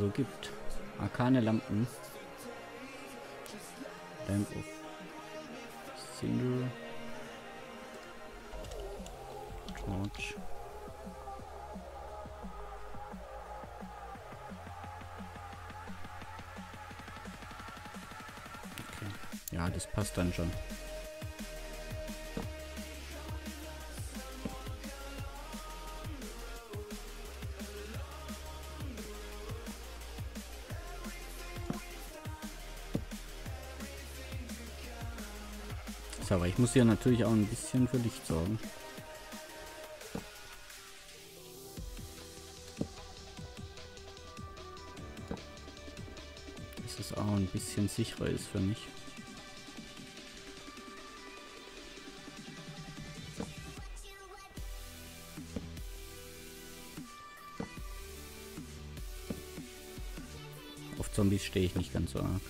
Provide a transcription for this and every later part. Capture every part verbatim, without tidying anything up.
so gibt. Arkane Lampen. Lamp of Cinder. Torch. Okay. Ja, das passt dann schon. So, aber ich muss hier natürlich auch ein bisschen für Licht sorgen. Dass es auch ein bisschen sicherer ist für mich. Auf Zombies stehe ich nicht ganz so arg.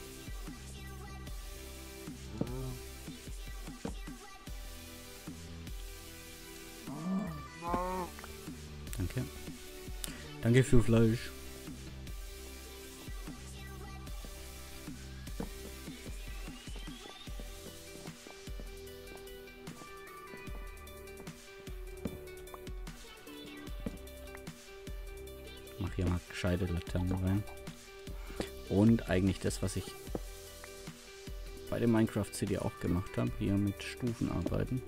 Danke. Danke für Fleisch. Mach hier mal gescheite Laternen rein. Und eigentlich das, was ich bei der Minecraft City auch gemacht habe, hier mit Stufen arbeiten.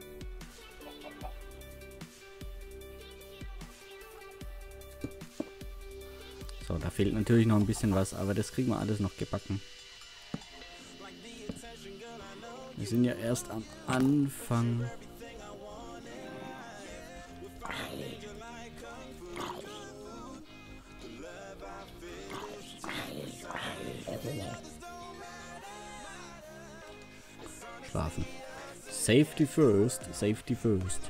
So, da fehlt natürlich noch ein bisschen was, aber das kriegen wir alles noch gebacken. Wir sind ja erst am Anfang. Schlafen. Safety first, safety first.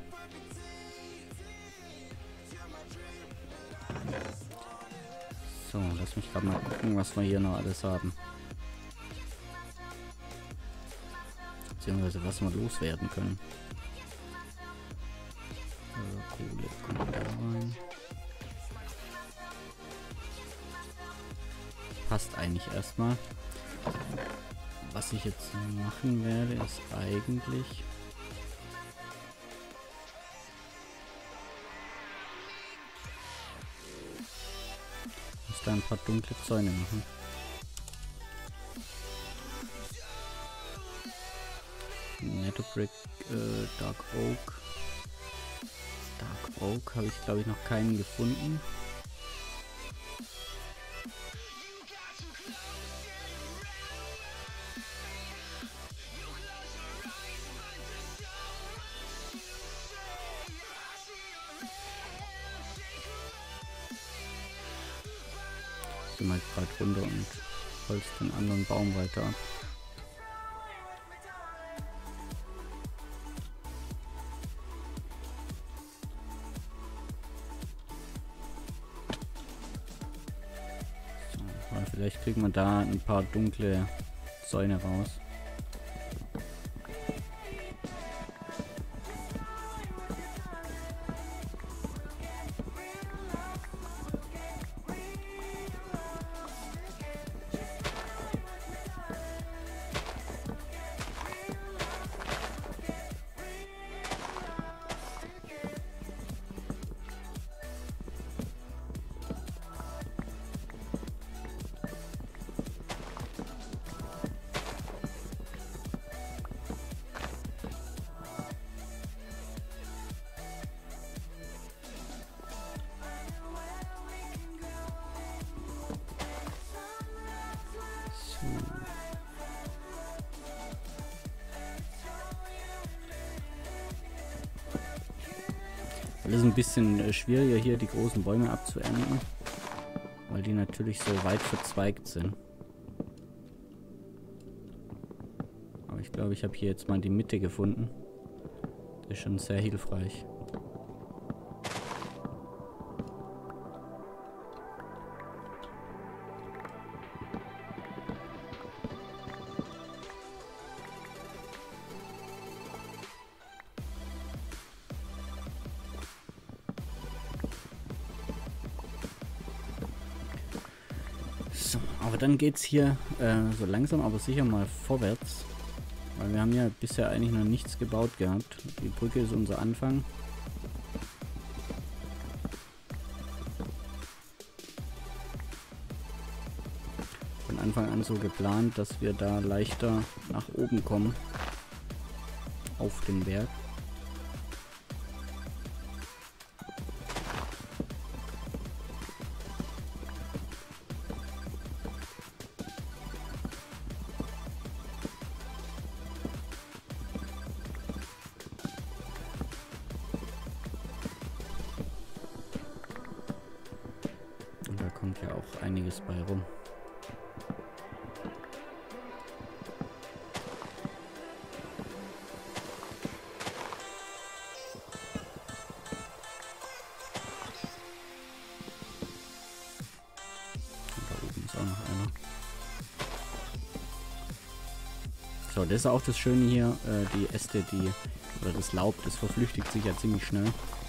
So, lass mich gerade mal gucken, was wir hier noch alles haben. Beziehungsweise was wir loswerden können. Also, Kohle kommt da rein. Passt eigentlich erstmal. Was ich jetzt machen werde, ist eigentlich... da ein paar dunkle Zäune machen. Netto Brick, äh, Dark Oak. Dark Oak habe ich glaube ich noch keinen gefunden. Mal gerade runter und holst den anderen Baum weiter ab. So, weil vielleicht kriegen wir da ein paar dunkle Zäune raus. Alles ein bisschen äh, schwieriger hier die großen Bäume abzuernten, weil die natürlich so weit verzweigt sind. Aber ich glaube, ich habe hier jetzt mal die Mitte gefunden. Das ist schon sehr hilfreich. So, aber dann geht's hier äh, so langsam aber sicher mal vorwärts. Weil wir haben ja bisher eigentlich noch nichts gebaut gehabt. Die Brücke ist unser Anfang. Von Anfang an so geplant, dass wir da leichter nach oben kommen. Auf den Berg. Und da kommt ja auch einiges bei rum. So, das ist auch das Schöne hier, äh, die Äste, die, oder das Laub, das verflüchtigt sich ja ziemlich schnell.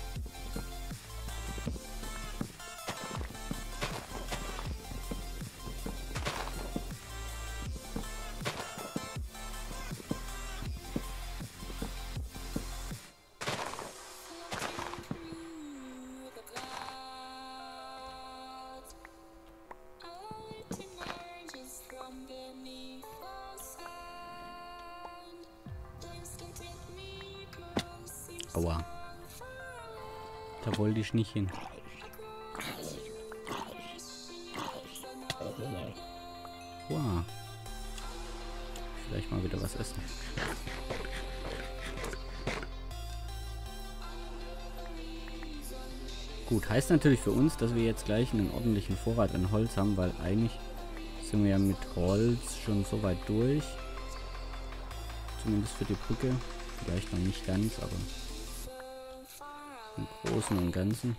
Aua. Da wollte ich nicht hin. Wow. Vielleicht mal wieder was essen. Gut, heißt natürlich für uns, dass wir jetzt gleich einen ordentlichen Vorrat an Holz haben, weil eigentlich sind wir ja mit Holz schon so weit durch. Zumindest für die Brücke. Vielleicht noch nicht ganz, aber im Großen und Ganzen.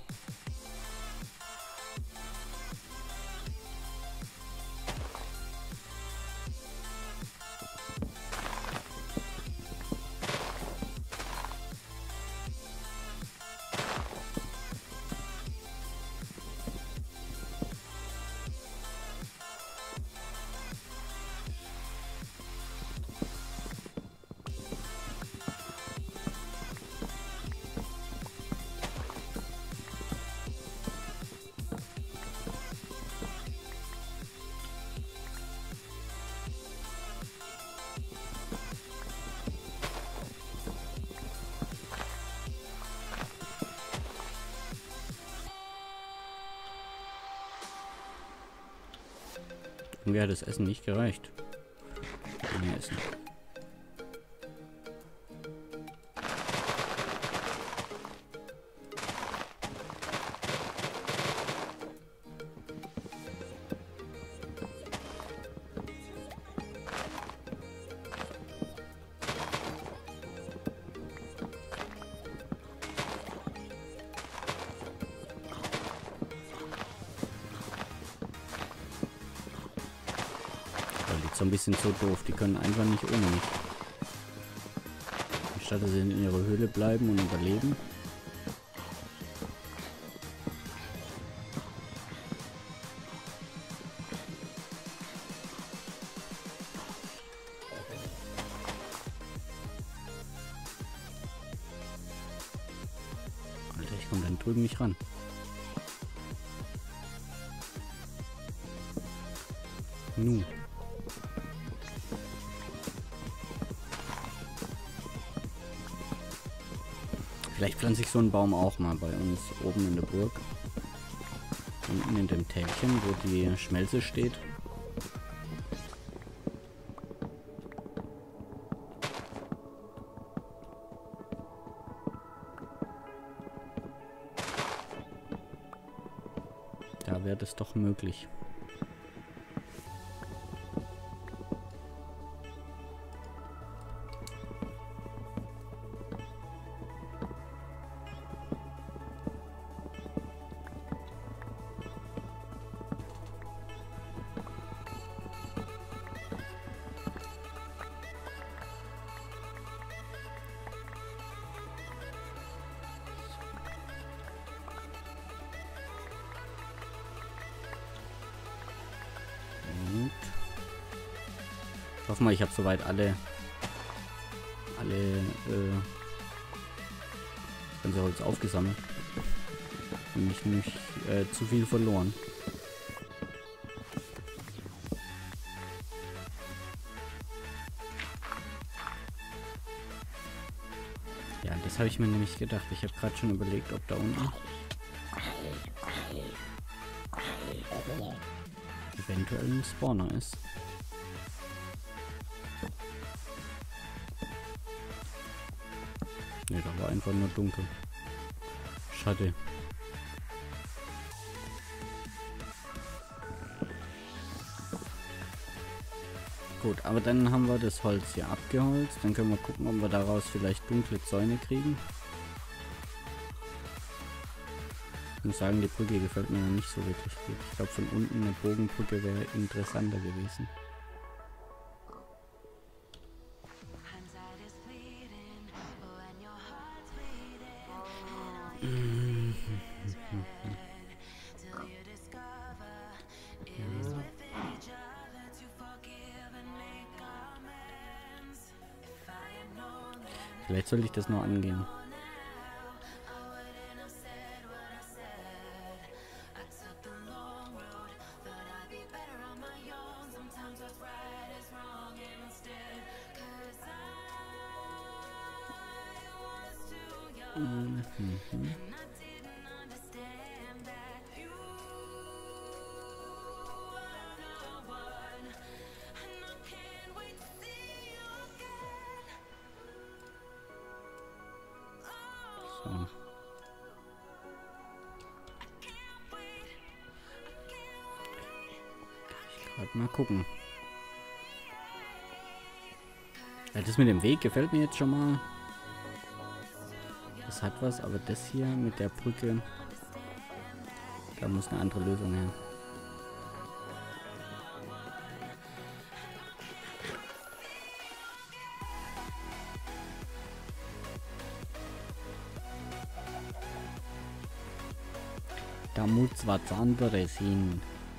Mir hat das Essen nicht gereicht. Mehr Essen. So ein bisschen so doof. Die können einfach nicht ohne mich. Anstatt dass sie in ihrer Höhle bleiben und überleben. Alter, ich komme dann drüben nicht ran. Nu. Vielleicht pflanze ich so einen Baum auch mal bei uns oben in der Burg. Unten in dem Tälchen, wo die Schmelze steht. Da wäre das doch möglich. Ich hoffe mal, ich habe soweit alle alle äh, ganze Holz aufgesammelt. Und nicht, nicht äh, zu viel verloren. Ja, das habe ich mir nämlich gedacht. Ich habe gerade schon überlegt, ob da unten eventuell ein Spawner ist. Ne, da war einfach nur dunkel. Schade. Gut, aber dann haben wir das Holz hier abgeholzt. Dann können wir gucken, ob wir daraus vielleicht dunkle Zäune kriegen. Ich muss sagen, die Brücke gefällt mir noch nicht so wirklich gut. Ich glaube, von unten eine Bogenbrücke wäre interessanter gewesen. Vielleicht sollte ich das noch angehen. Mhm. So. Gerade mal gucken. Ja, das mit dem Weg gefällt mir jetzt schon mal. Das hat was, aber das hier mit der Brücke, da muss eine andere Lösung her. Da muss was anderes hin.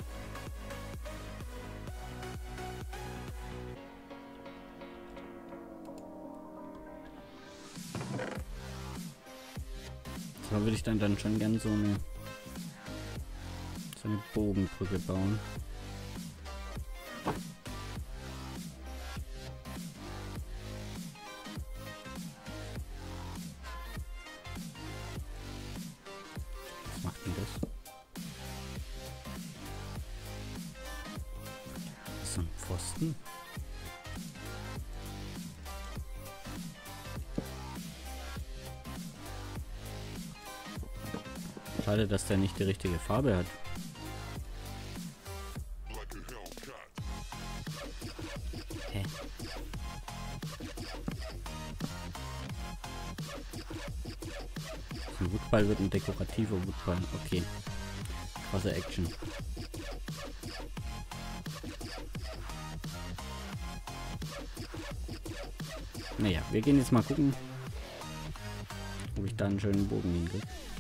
Da würde ich dann, dann schon gern so eine, so eine Bogenbrücke bauen. Was macht denn das? Das ist so ein Pfosten. Schade, dass der nicht die richtige Farbe hat. Hä? Ein Woodball wird ein dekorativer Woodball. Okay. Krasse Action. Naja, wir gehen jetzt mal gucken, ob ich da einen schönen Bogen hinkriege.